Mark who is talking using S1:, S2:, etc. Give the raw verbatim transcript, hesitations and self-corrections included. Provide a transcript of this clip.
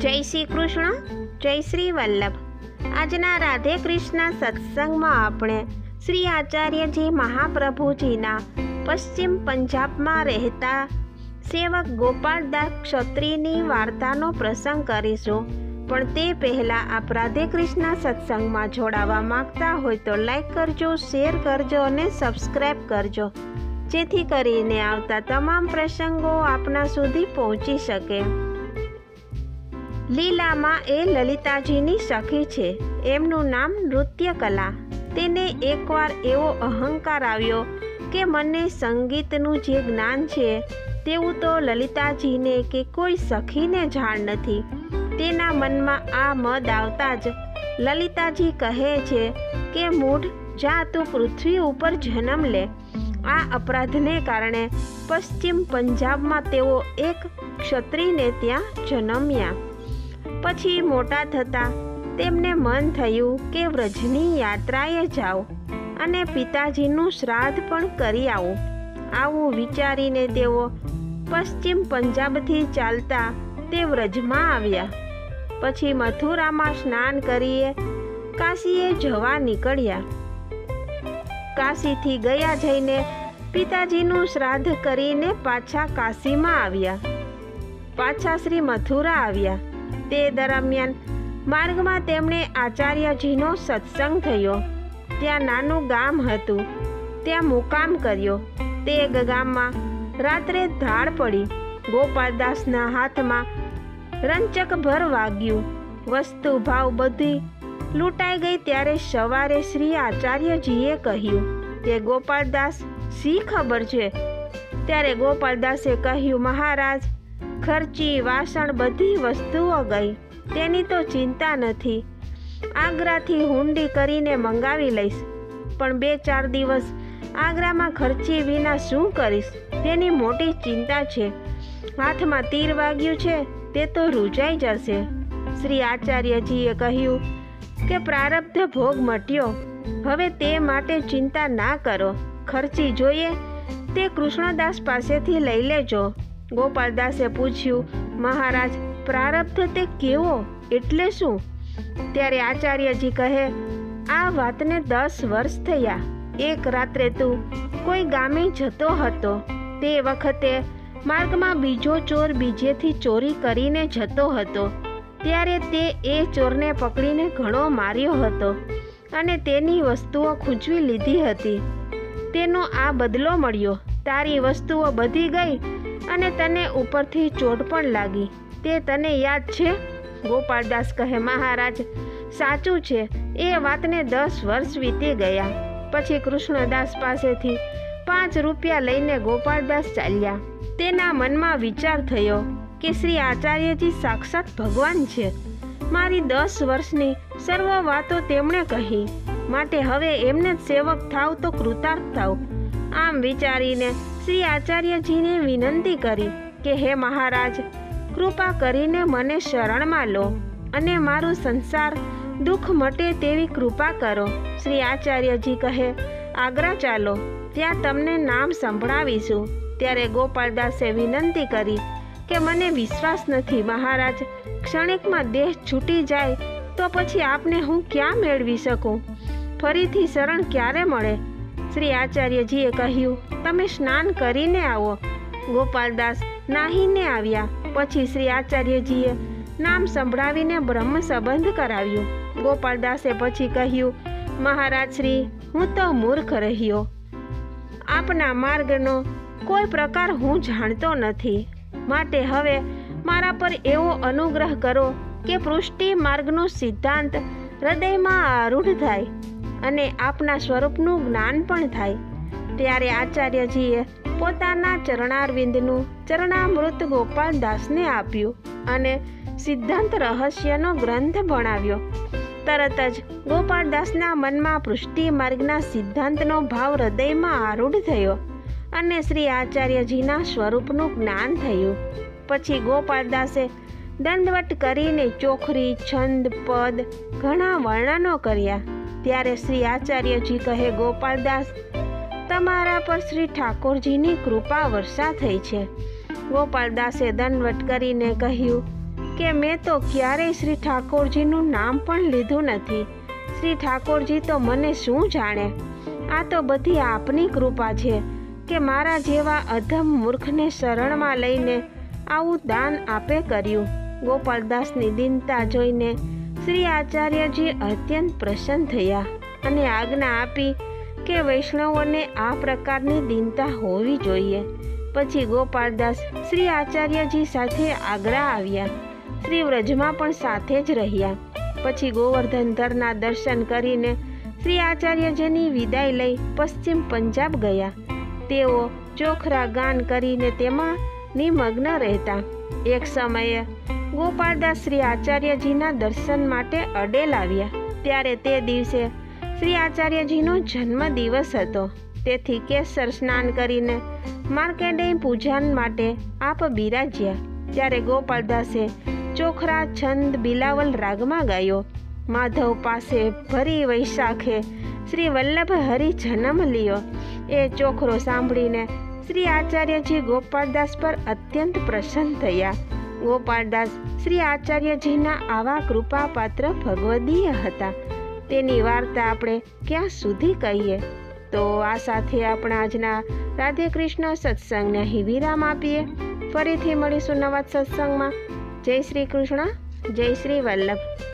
S1: જય શ્રી કૃષ્ણ, જય શ્રી વલ્લભ। આજના રાધે કૃષ્ણ સત્સંગમાં આપણે શ્રી આચાર્યજી મહાપ્રભુજીના પશ્ચિમ પંજાબમાં રહેતા સેવક ગોપાલદાસ ક્ષત્રિયની વાર્તાનો પ્રસંગ કરીશું। પણ તે પહેલાં આપ રાધે કૃષ્ણ સત્સંગમાં જોડાવા માંગતા હોય તો લાઈક કરજો, શેર કરજો અને સબસ્ક્રાઈબ કરજો, જેથી કરીને આવતા તમામ પ્રસંગો આપના સુધી પહોંચી શકે। લીલામાં એ લલિતાજીની સખી છે। એમનું નામ નૃત્યકલા। તેને એકવાર એવો અહંકાર આવ્યો કે મને સંગીતનું જે જ્ઞાન છે તેવું તો લલિતાજીને કે કોઈ સખીને જાણ નથી। તેના મનમાં આ મદ આવતા જ લલિતાજી કહે છે કે મૂઢ, જા તું પૃથ્વી ઉપર જન્મ લે। આ અપરાધને કારણે પશ્ચિમ પંજાબમાં તેઓ એક ક્ષત્રિયને ત્યાં જન્મ્યા। પછી મોટા થતાં તેમને મન થયું કે વ્રજની યાત્રાએ જાઓ અને પિતાજીનું શ્રાદ્ધ પણ કરી આવું। આવું વિચારીને તેઓ પશ્ચિમ પંજાબથી ચાલતા તે વ્રજમાં આવ્યા। પછી મથુરામાં સ્નાન કરીએ કાશીએ જવા નીકળ્યા। કાશીથી ગયા જઈને પિતાજીનું શ્રાદ્ધ કરીને પાછા કાશીમાં આવ્યા। પાછા શ્રી મથુરા આવ્યા। તે દરમિયાન માર્ગમાં તેમણે આચાર્યજીનો સત્સંગ થયો। ત્યાં નાનું ગામ હતું, ત્યાં મુકામ કર્યો। તે ગામમાં રાત્રે ધાડ પડી। ગોપાલદાસના હાથમાં રંચકભર વાગ્યું। વસ્તુ ભાવ બધી લૂંટાઈ ગઈ। ત્યારે સવારે શ્રી આચાર્યજીએ કહ્યું કે ગોપાલદાસ, શી ખબર છે? ત્યારે ગોપાલદાસે કહ્યું, મહારાજ, ખર્ચી વાસણ બધી વસ્તુઓ ગઈ, તેની તો ચિંતા નથી। આગ્રાથી હુંડી કરીને મંગાવી લઈશ, પણ બે ચાર દિવસ આગ્રામાં ખર્ચી વિના શું કરીશ તેની મોટી ચિંતા છે। હાથમાં તીર વાગ્યું છે તે તો રૂજાઈ જશે। શ્રી આચાર્યજીએ કહ્યું કે પ્રારબ્ધ ભોગ મટ્યો, હવે તે માટે ચિંતા ના કરો। ખર્ચી જોઈએ તે કૃષ્ણદાસ પાસેથી લઈ લેજો। ગોપાલદાસે પૂછ્યું, મહારાજ, પ્રારબ્ધ તે કેવો, એટલે શું? ત્યારે આચાર્યજી કહે, આ વાતને દસ વર્ષ થયા। એક રાત્રે તું કોઈ ગામે જતો હતો, તે વખતે માર્ગમાં બીજો ચોર બીજેથી ચોરી કરીને જતો હતો। ત્યારે તે એ ચોરને પકડીને ઘણો માર્યો હતો અને તેની વસ્તુઓ ખૂંચવી લીધી હતી। તેનો આ બદલો મળ્યો। તારી વસ્તુઓ બધી ગઈ અને તને ઉપરથી ચોટ પણ લાગી, તે તને યાદ છે? ગોપાલદાસ કહે, મહારાજ, સાચું છે, એ વાતને દસ વર્ષ વીતી ગયા। પછી કૃષ્ણદાસ પાસેથી પાંચ રૂપિયા લઈને ગોપાલદાસ ચાલ્યા। તેના મનમાં વિચાર થયો કે શ્રી આચાર્યજી સાક્ષાત ભગવાન છે। મારી દસ વર્ષની સર્વ વાતો તેમણે કહી, માટે હવે એમને જ સેવક થાવ તો કૃતાર્થ થાવ। આમ વિચારીને શ્રી આચાર્યજીને વિનંતી કરી કે હે મહારાજ, કૃપા કરીને મને શરણમાં લો અને મારું સંસાર દુઃખ મટે તેવી કૃપા કરો। શ્રી આચાર્યજી કહે, આગ્રા ચાલો, ત્યાં તમને નામ સંભળાવીશું। ત્યારે ગોપાલદાસે વિનંતી કરી કે મને વિશ્વાસ નથી મહારાજ, ક્ષણિકમાં દેહ છૂટી જાય તો પછી આપને હું ક્યાં મેળવી શકું? ફરીથી શરણ ક્યારે મળે? શ્રી આચાર્યજીએ કહ્યું, તમે સ્નાન કરીને આવો। ગોપાલદાસ નાહીને આવ્યા। પછી શ્રી આચાર્યજીએ નામ સંભળાવીને બ્રહ્મ સંબંધ કરાવ્યો। ગોપાલદાસે પછી કહ્યું, મહારાજ શ્રી, હું તો મૂર્ખ રહ્યો। આપના માર્ગનો કોઈ પ્રકાર હું જાણતો નથી, માટે હવે મારા પર એવો અનુગ્રહ કરો કે પૃષ્ટિ માર્ગનો સિદ્ધાંત હૃદયમાં આરૂઢ થાય અને આપના સ્વરૂપનું જ્ઞાન પણ થાય। ત્યારે આચાર્યજીએ પોતાના ચરણારવિંદનું ચરણામૃત ગોપાલદાસને આપ્યું અને સિદ્ધાંત રહસ્યનો ગ્રંથ ભણાવ્યો। તરત જ ગોપાલદાસના મનમાં પૃષ્ટિ માર્ગના સિદ્ધાંતનો ભાવ હૃદયમાં આરૂઢ થયો અને શ્રી આચાર્યજીના સ્વરૂપનું જ્ઞાન થયું। પછી ગોપાલદાસે દંડવટ કરીને ચોખરી, છંદ, પદ ઘણા વર્ણનો કર્યા। ત્યારે શ્રી આચાર્યજી કહે, ગોપાલદાસ, તમારા પર શ્રી ઠાકોરજીની કૃપા વર્ષા થઈ છે। ગોપાલદાસે દંડવટ કરીને કહ્યું કે મેં તો ક્યારેય શ્રી ઠાકોરજીનું નામ પણ લીધું નથી. શ્રી ઠાકોરજી તો મને શું જાણે. આ તો બધી આપની કૃપા છે કે મારા જેવા અધમ મૂર્ખને શરણમાં લઈને આવું દાન આપે કર્યું. ગોપાલદાસની દીનતા જોઈને શ્રી આચાર્યજી અત્યંત પ્રસન્ન થયા અને આજ્ઞા આપી કે વૈષ્ણવોને આ પ્રકારની દીનતા હોવી જોઈએ. પછી ગોપાલદાસ શ્રી આચાર્યજી સાથે આગ્રા આવ્યા. શ્રી વ્રજમાં પણ સાથે જ રહ્યા. પછી ગોવર્ધનધરના દર્શન કરીને શ્રી આચાર્યજીની વિદાય લઈ પશ્ચિમ પંજાબ ગયા. તેઓ ચોખરા ગાન કરીને તેમાં નિમગ્ન રહેતા. એક સમયે ગોપાલદાસ શ્રી આચાર્યજીના દર્શન માટે અડેલ આવ્યા. ત્યારે તે દિવસે શ્રી આચાર્યજીનો જન્મદિવસ હતો. તેથી કેસર સ્નાન કરીને માર્કેન્ડેય પૂજન માટે આપ બિરાજ્યા. ત્યારે ગોપાલદાસે ચોખરા છંદ બિલાવલ રાગમાં ગાયો. માધવ પાસે ભરી વૈશાખે શ્રી વલ્લભ હરિ જન્મ લિયો. એ ચોખરો સાંભળીને શ્રી આચાર્યજી ગોપાલદાસ પર અત્યંત પ્રસન્ન થયા. ગોપાલદાસ શ્રી આચાર્યજીના આવા કૃપાપાત્ર ભગવદીય હતા. તેની વાર્તા આપણે ક્યાં સુધી કહીએ. તો આ સાથે આપણા આજના રાધે કૃષ્ણ સત્સંગને અહીં વિરામ આપીએ. ફરીથી મળીશું નવા સત્સંગમાં. જય શ્રી કૃષ્ણ, જય શ્રી વલ્લભ.